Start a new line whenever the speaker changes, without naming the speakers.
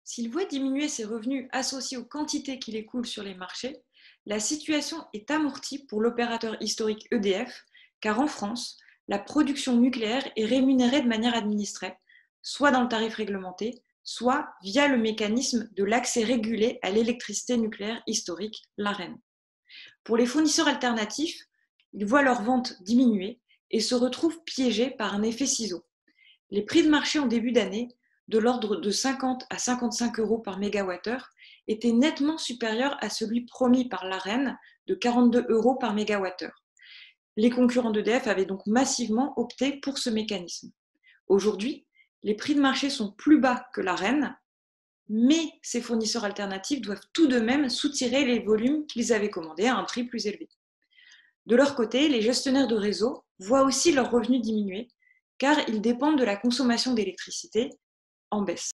S'il voit diminuer ses revenus associés aux quantités qu'il écoule sur les marchés, la situation est amortie pour l'opérateur historique EDF, car en France, la production nucléaire est rémunérée de manière administrée, soit dans le tarif réglementé, soit via le mécanisme de l'accès régulé à l'électricité nucléaire historique, l'AREN. Pour les fournisseurs alternatifs, ils voient leurs ventes diminuer et se retrouvent piégés par un effet ciseau. Les prix de marché en début d'année, de l'ordre de 50 à 55 euros par mégawattheure, étaient nettement supérieurs à celui promis par l'AREN de 42 euros par mégawattheure. Les concurrents d'EDF avaient donc massivement opté pour ce mécanisme. Aujourd'hui, les prix de marché sont plus bas que l'AREN, mais ces fournisseurs alternatifs doivent tout de même soutirer les volumes qu'ils avaient commandés à un prix plus élevé. De leur côté, les gestionnaires de réseau voient aussi leurs revenus diminuer, car ils dépendent de la consommation d'électricité en baisse.